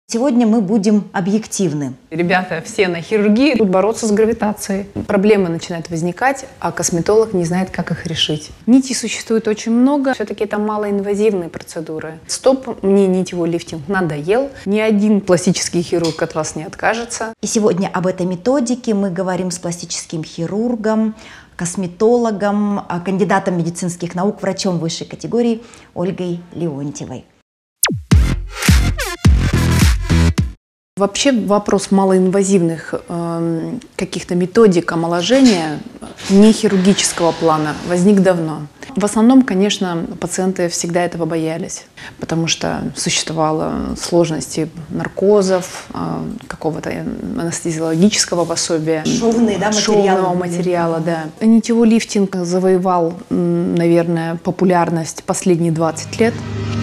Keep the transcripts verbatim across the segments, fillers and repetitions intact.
Сегодня мы будем объективны. Ребята все на хирургии будут бороться с гравитацией. Проблемы начинают возникать, а косметолог не знает, как их решить. Нитей существует очень много. Все-таки это малоинвазивные процедуры. Стоп, мне нитевой лифтинг надоел. Ни один пластический хирург от вас не откажется. И сегодня об этой методике мы говорим с пластическим хирургом, косметологом, кандидатом медицинских наук, врачом высшей категории Ольгой Леонтьевой. Вообще вопрос малоинвазивных э, каких-то методик омоложения не хирургического плана возник давно. В основном, конечно, пациенты всегда этого боялись, потому что существовало сложности наркозов, э, какого-то анестезиологического пособия. Шовные, да, шовного материала, да. Нитевой лифтинг завоевал, наверное, популярность последние двадцать лет.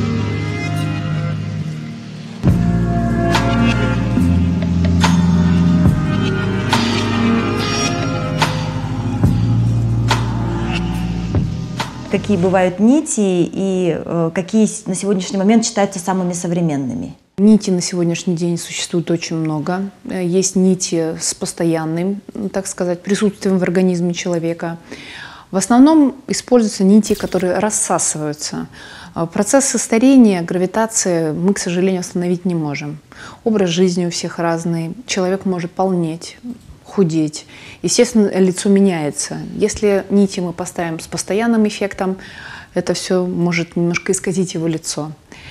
Какие бывают нити и э, какие на сегодняшний момент считаются самыми современными? Нити на сегодняшний день существует очень много. Есть нити с постоянным, так сказать, присутствием в организме человека. В основном используются нити, которые рассасываются. Процессы старения, гравитации мы, к сожалению, остановить не можем. Образ жизни у всех разный. Человек может полнеть, худеть. Естественно, лицо меняется. Если нити мы поставим с постоянным эффектом, это все может немножко исказить его лицо.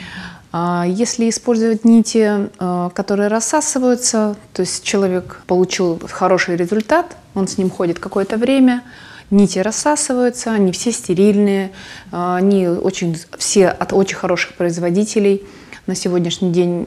Если использовать нити, которые рассасываются, то есть человек получил хороший результат, он с ним ходит какое-то время, нити рассасываются, они все стерильные, они очень, все от очень хороших производителей. На сегодняшний день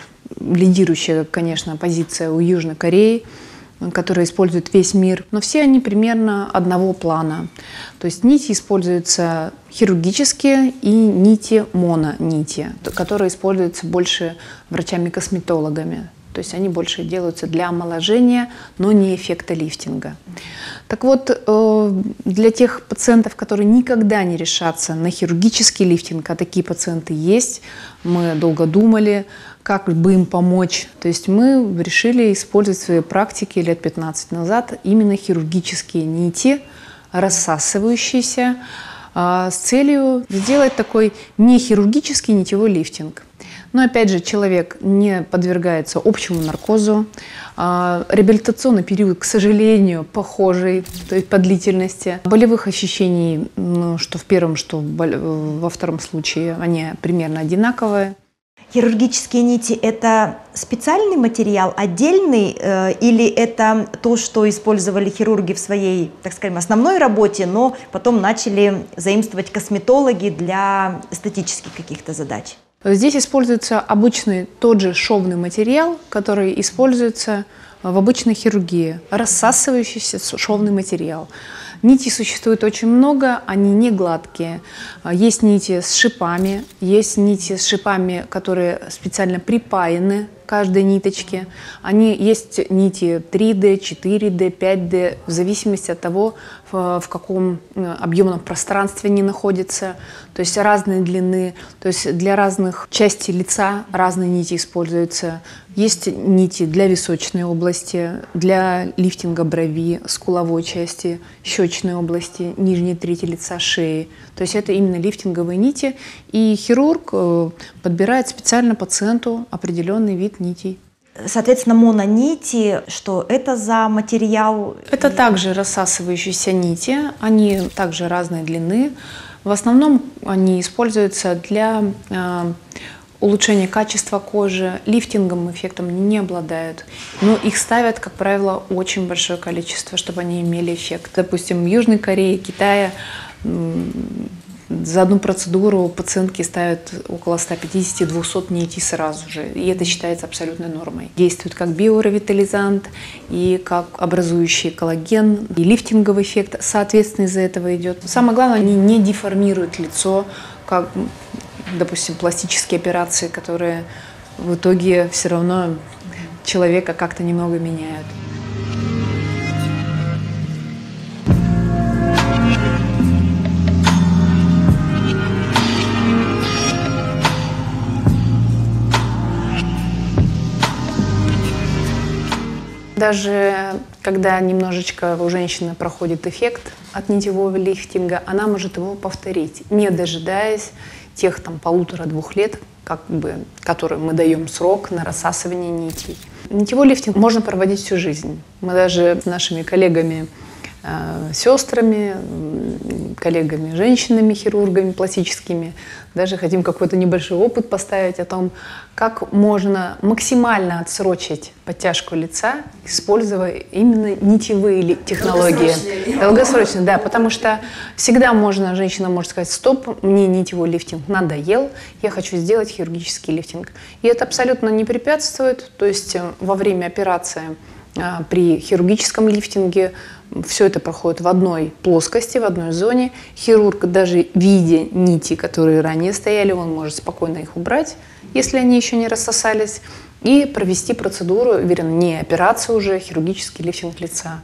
лидирующая, конечно, позиция у Южной Кореи, которые использует весь мир, но все они примерно одного плана. То есть нити используются хирургические и нити мононити, которые используются больше врачами-косметологами. То есть они больше делаются для омоложения, но не эффекта лифтинга. Так вот, для тех пациентов, которые никогда не решатся на хирургический лифтинг, а такие пациенты есть, мы долго думали, как бы им помочь. То есть мы решили использовать в своей практике лет пятнадцать назад именно хирургические нити, рассасывающиеся, с целью сделать такой нехирургический нитевой лифтинг. Но опять же, человек не подвергается общему наркозу. Реабилитационный период, к сожалению, похожий, то есть по длительности. Болевых ощущений, ну, что в первом, что во втором случае, они примерно одинаковые. Хирургические нити – это специальный материал, отдельный, э, или это то, что использовали хирурги в своей, так скажем, основной работе, но потом начали заимствовать косметологи для эстетических каких-то задач? Здесь используется обычный тот же шовный материал, который используется в обычной хирургии, рассасывающийся шовный материал. Нитей существует очень много, они не гладкие. Есть нити с шипами, есть нити с шипами, которые специально припаяны к каждой ниточке. Они, есть нити три дэ, четыре дэ, пять дэ, в зависимости от того, в, в каком объемном пространстве они находятся. То есть разные длины, то есть для разных частей лица разные нити используются. Есть нити для височной области, для лифтинга брови, скуловой части, щечной области, нижней трети лица, шеи. То есть это именно лифтинговые нити. И хирург подбирает специально пациенту определенный вид нитей. Соответственно, мононити, что это за материал? Это также рассасывающиеся нити, они также разной длины. В основном они используются для э, улучшения качества кожи, лифтингом, эффектом не обладают. Но их ставят, как правило, очень большое количество, чтобы они имели эффект. Допустим, в Южной Корее, Китае за одну процедуру пациентки ставят около ста пятидесяти — двухсот нитей сразу же. И это считается абсолютной нормой. Действует как биоревитализант и как образующий коллаген. И лифтинговый эффект, соответственно, из-за этого идет. Самое главное, они не деформируют лицо, как, допустим, пластические операции, которые в итоге все равно человека как-то немного меняют. Даже когда немножечко у женщины проходит эффект от нитевого лифтинга, она может его повторить, не дожидаясь тех там полутора-двух лет, как бы, которые мы даем срок на рассасывание нитей. Нитевой лифтинг можно проводить всю жизнь. Мы даже с нашими коллегами, э, сестрами, коллегами, женщинами, хирургами пластическими, даже хотим какой-то небольшой опыт поставить о том, как можно максимально отсрочить подтяжку лица, используя именно нитевые технологии. Долгосрочные, да, потому что всегда можно, женщина может сказать: стоп, мне нитевой лифтинг надоел, я хочу сделать хирургический лифтинг. И это абсолютно не препятствует, то есть во время операции при хирургическом лифтинге все это проходит в одной плоскости, в одной зоне. Хирург, даже видя нити, которые ранее стояли, он может спокойно их убрать, если они еще не рассосались, и провести процедуру, вернее, не операцию уже, а хирургический лифтинг лица.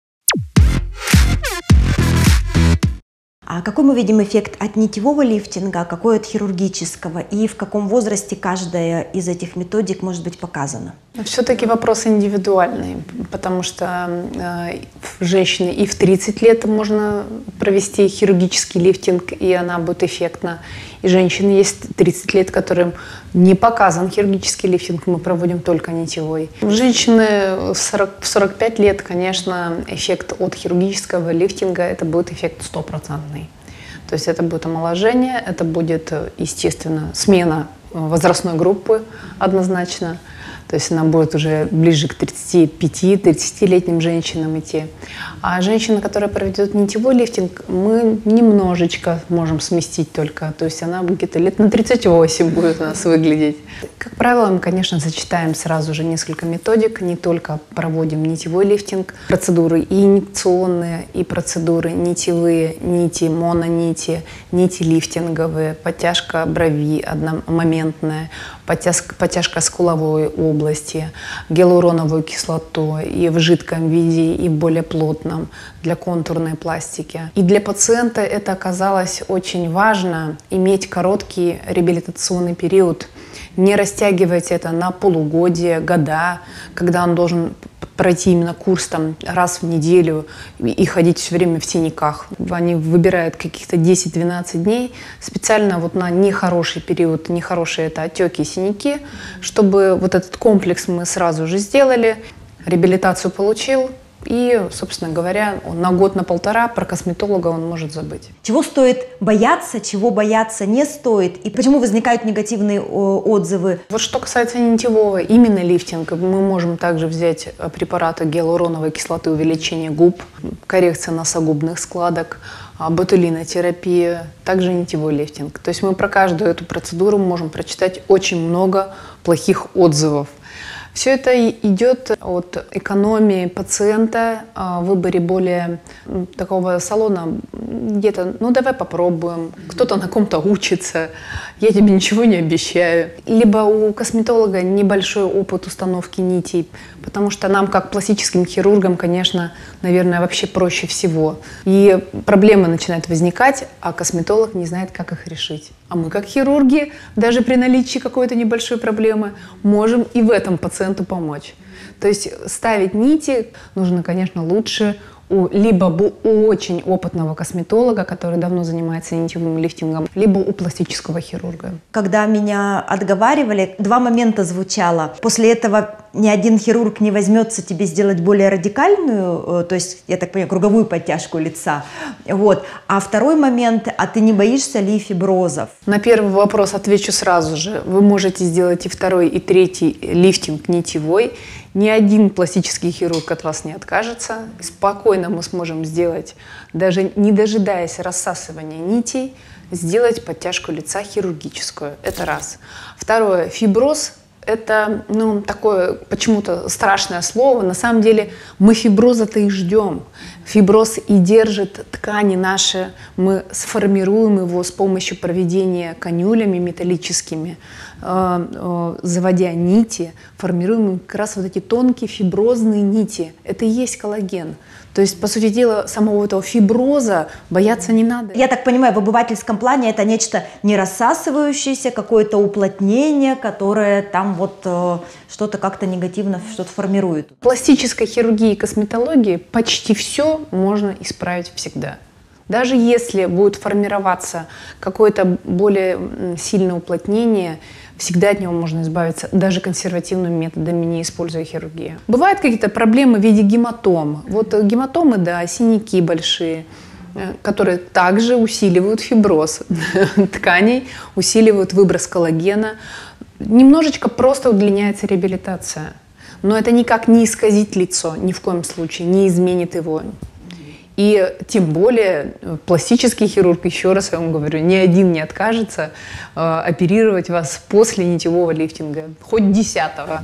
А какой мы видим эффект от нитевого лифтинга, а какой от хирургического? И в каком возрасте каждая из этих методик может быть показана? Все-таки вопрос индивидуальный, потому что э, женщины и в тридцать лет можно провести хирургический лифтинг, и она будет эффектна. И женщины есть тридцать лет, которым не показан хирургический лифтинг, мы проводим только нитевой. Женщины в сорок пять лет, конечно, эффект от хирургического лифтинга, это будет эффект стопроцентный. То есть это будет омоложение, это будет, естественно, смена возрастной группы однозначно. То есть она будет уже ближе к тридцати пяти — тридцатилетним женщинам идти. А женщина, которая проведет нитевой лифтинг, мы немножечко можем сместить только. То есть она где-то лет на тридцать восемь будет у нас выглядеть. Как правило, мы, конечно, сочетаем сразу же несколько методик. Не только проводим нитевой лифтинг, процедуры и инъекционные, и процедуры нитевые, нити, мононити, нити лифтинговые, подтяжка брови одномоментная, подтяжка, подтяжка скуловой области, гиалуроновую кислоту и в жидком виде, и в более плотном для контурной пластики. И для пациента это оказалось очень важно — иметь короткий реабилитационный период, не растягивать это на полугодие, года, когда он должен пройти именно курс там раз в неделю и ходить все время в синяках. Они выбирают каких-то десять-двенадцать дней специально вот на нехороший период, нехорошие это отеки и синяки, чтобы вот этот комплекс мы сразу же сделали, реабилитацию получил. И, собственно говоря, он на год, на полтора про косметолога он может забыть. Чего стоит бояться, чего бояться не стоит, и почему возникают негативные отзывы? Вот что касается нитевого, именно лифтинга, мы можем также взять препараты гиалуроновой кислоты увеличения губ, коррекция носогубных складок, ботулинотерапия, также нитевой лифтинг. То есть мы про каждую эту процедуру можем прочитать очень много плохих отзывов. Все это идет от экономии пациента, в выборе более такого салона, где-то, ну давай попробуем, кто-то на ком-то учится, я тебе ничего не обещаю. Либо у косметолога небольшой опыт установки нитей, потому что нам, как пластическим хирургам, конечно, наверное, вообще проще всего. И проблемы начинают возникать, а косметолог не знает, как их решить. А мы, как хирурги, даже при наличии какой-то небольшой проблемы, можем и в этом пациенту помочь. То есть ставить нити нужно, конечно, лучше у либо у очень опытного косметолога, который давно занимается нитевым лифтингом, либо у пластического хирурга. Когда меня отговаривали, два момента звучало. После этого ни один хирург не возьмется тебе сделать более радикальную, то есть, я так понимаю, круговую подтяжку лица. Вот. А второй момент, а ты не боишься ли фиброзов? На первый вопрос отвечу сразу же. Вы можете сделать и второй, и третий лифтинг нитевой. Ни один пластический хирург от вас не откажется. Спокойно мы сможем сделать, даже не дожидаясь рассасывания нитей, сделать подтяжку лица хирургическую. Это раз. Второе. Фиброз – это ну, такое почему-то страшное слово. На самом деле мы фиброза-то и ждем. Фиброз и держит ткани наши. Мы сформируем его с помощью проведения канюлями металлическими, заводя нити, формируем как раз вот эти тонкие фиброзные нити. Это и есть коллаген. То есть, по сути дела, самого этого фиброза бояться не надо. Я так понимаю, в обывательском плане это нечто не рассасывающееся, какое-то уплотнение, которое там там вот э, что-то как-то негативно что-то формирует. В пластической хирургии и косметологии почти все можно исправить всегда. Даже если будет формироваться какое-то более сильное уплотнение, всегда от него можно избавиться, даже консервативными методами, не используя хирургию. Бывают какие-то проблемы в виде гематом. Вот гематомы, да, синяки большие, которые также усиливают фиброз тканей, усиливают выброс коллагена. Немножечко просто удлиняется реабилитация. Но это никак не исказит лицо, ни в коем случае, не изменит его. И тем более пластический хирург, еще раз я вам говорю, ни один не откажется э, оперировать вас после нитевого лифтинга, хоть десятого.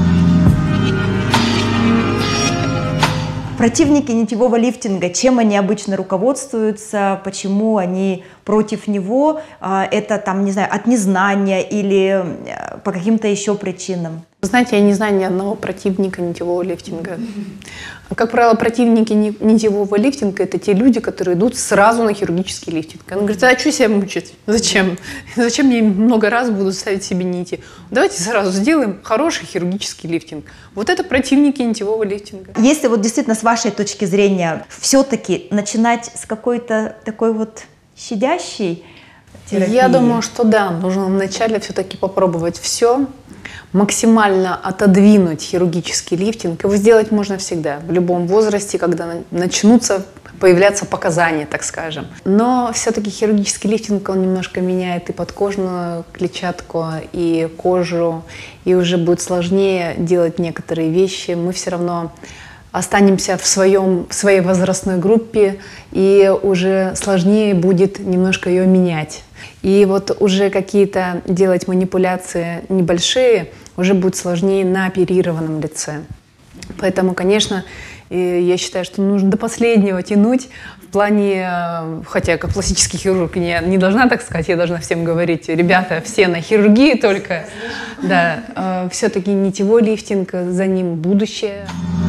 Противники нитевого лифтинга, чем они обычно руководствуются, почему они против него? Это там, не знаю, от незнания или по каким-то еще причинам? Знаете, я не знаю ни одного противника нитевого лифтинга. Как правило, противники нитевого лифтинга – это те люди, которые идут сразу на хирургический лифтинг. Они говорят: а что себя мучить? Зачем? Зачем мне много раз буду ставить себе нити? Давайте сразу сделаем хороший хирургический лифтинг. Вот это противники нитевого лифтинга. Если вот действительно с вашей точки зрения все-таки начинать с какой-то такой вот щадящей терапии? Я думаю, что да, нужно вначале все-таки попробовать все, максимально отодвинуть хирургический лифтинг. Его сделать можно всегда, в любом возрасте, когда начнутся появляться показания, так скажем. Но все-таки хирургический лифтинг, он немножко меняет и подкожную клетчатку, и кожу, и уже будет сложнее делать некоторые вещи. Мы все равно останемся в, своем, в своей возрастной группе, и уже сложнее будет немножко ее менять. И вот уже какие-то делать манипуляции небольшие уже будет сложнее на оперированном лице. Поэтому, конечно, я считаю, что нужно до последнего тянуть в плане, хотя как пластический хирург я не должна так сказать, я должна всем говорить: ребята, все на хирургии только. Да, все-таки нитевой лифтинг, за ним будущее.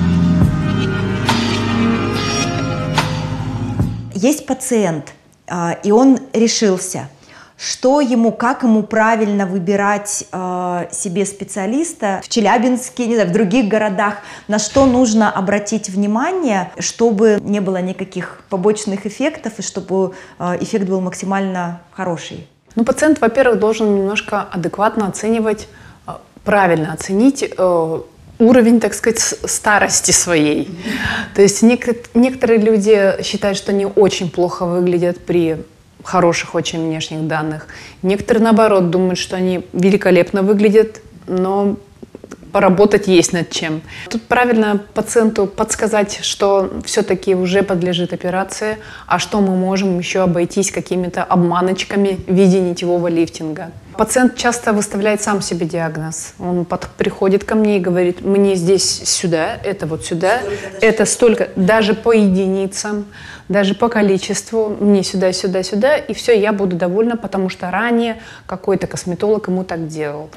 Есть пациент, и он решился, что ему, как ему правильно выбирать э, себе специалиста в Челябинске, не знаю, в других городах, на что нужно обратить внимание, чтобы не было никаких побочных эффектов и чтобы э, эффект был максимально хороший? Ну, пациент, во-первых, должен немножко адекватно оценивать, правильно оценить э, уровень, так сказать, старости своей. То есть нек- некоторые люди считают, что они очень плохо выглядят при хороших очень внешних данных. Некоторые, наоборот, думают, что они великолепно выглядят, но поработать есть над чем. Тут правильно пациенту подсказать, что все-таки уже подлежит операции, а что мы можем еще обойтись какими-то обманочками в виде нитевого лифтинга. Пациент часто выставляет сам себе диагноз. Он под, приходит ко мне и говорит: мне здесь сюда, это вот сюда, столько, это столько, даже по единицам, даже по количеству, мне сюда, сюда, сюда, и все, я буду довольна, потому что ранее какой-то косметолог ему так делал.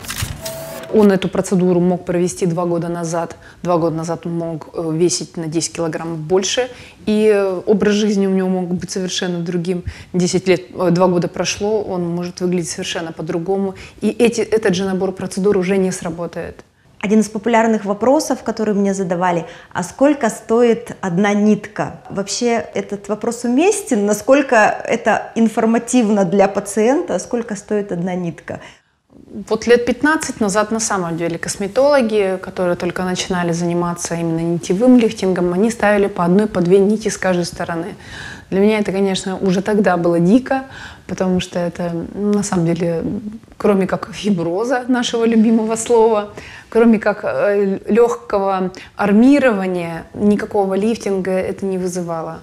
Он эту процедуру мог провести два года назад. Два года назад он мог весить на десять килограммов больше, и образ жизни у него мог быть совершенно другим. десять лет, два года прошло, он может выглядеть совершенно по-другому, и эти, этот же набор процедур уже не сработает. Один из популярных вопросов, которые мне задавали: а сколько стоит одна нитка? Вообще этот вопрос уместен? Насколько это информативно для пациента? Сколько стоит одна нитка? Вот лет пятнадцать назад на самом деле косметологи, которые только начинали заниматься именно нитевым лифтингом, они ставили по одной, по две нити с каждой стороны. Для меня это, конечно, уже тогда было дико, потому что это, на самом деле, кроме как фиброза, нашего любимого слова, кроме как легкого армирования, никакого лифтинга это не вызывало.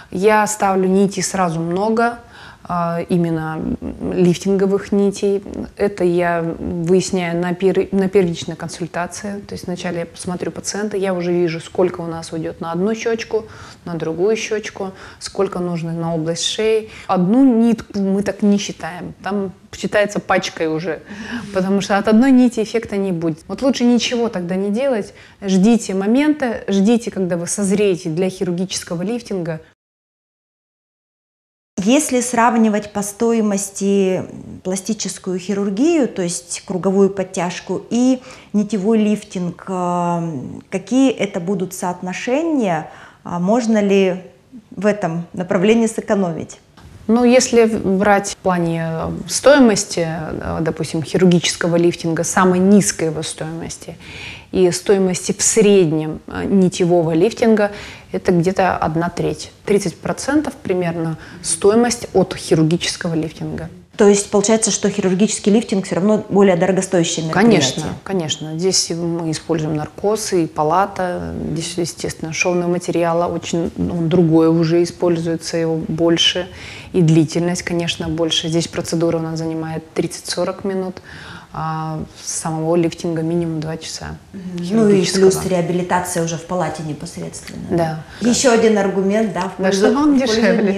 Я ставлю нити сразу много, именно лифтинговых нитей. Это я выясняю на, пер... на первичной консультации. То есть вначале я посмотрю пациента, я уже вижу, сколько у нас уйдет на одну щечку, на другую щечку, сколько нужно на область шеи. Одну нитку мы так не считаем. Там считается пачкой уже, потому что от одной нити эффекта не будет. Вот лучше ничего тогда не делать. Ждите момента, ждите, когда вы созреете для хирургического лифтинга. Если сравнивать по стоимости пластическую хирургию, то есть круговую подтяжку, и нитевой лифтинг, какие это будут соотношения? Можно ли в этом направлении сэкономить? Ну, если брать в плане стоимости, допустим, хирургического лифтинга, самой низкой его стоимости, и стоимости в среднем нитевого лифтинга, это где-то одна треть. тридцать процентов примерно стоимость от хирургического лифтинга. То есть получается, что хирургический лифтинг все равно более дорогостоящее мероприятие? Конечно, конечно. Здесь мы используем наркоз и палата. Здесь, естественно, шовного материала очень ну, другое уже используется, его больше. И длительность, конечно, больше. Здесь процедура у нас занимает тридцать-сорок минут. А самого лифтинга минимум два часа. Ну и плюс реабилитация уже в палате непосредственно. Да. Еще да. один аргумент, да, в пользу, да, что он дешевле.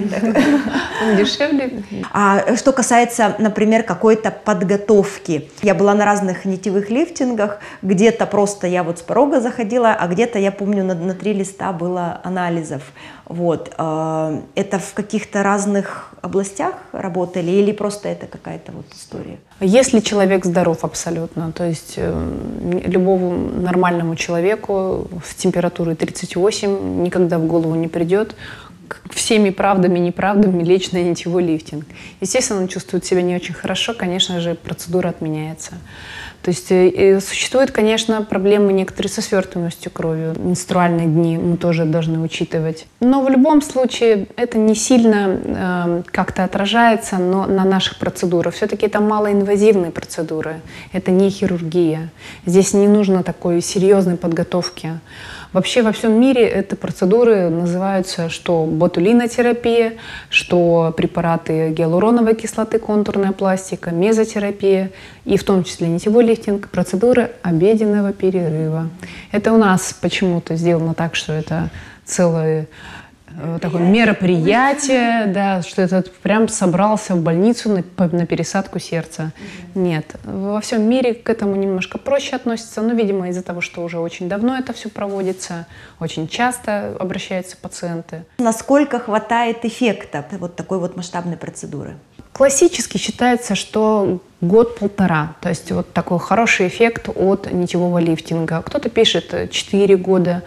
Он дешевле. А что касается, например, какой-то подготовки. Я была на разных нитевых лифтингах, где-то просто я вот с порога заходила, а где-то, я помню, на, на три листа было анализов. Вот. Это в каких-то разных областях работали или просто это какая-то вот история? Если человек здоров абсолютно, то есть э, любому нормальному человеку с температурой тридцать восемь никогда в голову не придет всеми правдами и неправдами лечь на нитевой лифтинг. Естественно, он чувствует себя не очень хорошо, конечно же, процедура отменяется. То есть э, существуют, конечно, проблемы некоторые со свертываемостью крови. Менструальные дни мы тоже должны учитывать. Но в любом случае это не сильно э, как-то отражается но на наших процедурах. Все-таки это малоинвазивные процедуры, это не хирургия. Здесь не нужно такой серьезной подготовки. Вообще во всем мире эти процедуры называются что ботулинотерапия, что препараты гиалуроновой кислоты, контурная пластика, мезотерапия и в том числе нитевой лифтинг, процедуры обеденного перерыва. Это у нас почему-то сделано так, что это целое такое мероприятие, да, что это прям собрался в больницу на, на пересадку сердца. Нет, во всем мире к этому немножко проще относятся, но, видимо, из-за того, что уже очень давно это все проводится, очень часто обращаются пациенты. Насколько хватает эффекта вот такой вот масштабной процедуры? Классически считается, что год-полтора, то есть вот такой хороший эффект от нитевого лифтинга. Кто-то пишет четыре года.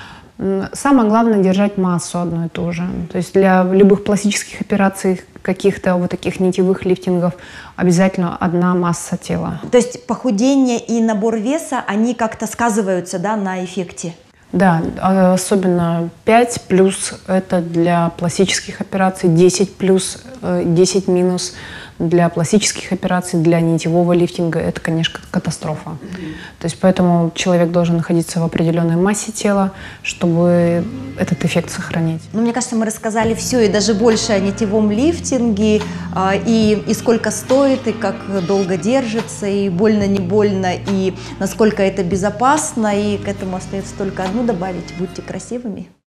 Самое главное — держать массу одну и ту же. То есть для любых пластических операций, каких-то вот таких нитевых лифтингов обязательно одна масса тела. То есть похудение и набор веса, они как-то сказываются, да, на эффекте? Да, особенно пять плюс это для пластических операций, десять плюс, десять минус для пластических операций, для нитевого лифтинга это, конечно, катастрофа. Mm-hmm. То есть поэтому человек должен находиться в определенной массе тела, чтобы этот эффект сохранить. Ну, мне кажется, мы рассказали все и даже больше о нитевом лифтинге, и, и сколько стоит, и как долго держится, и больно, не больно, и насколько это безопасно, и к этому остается только одно добавить: будьте красивыми.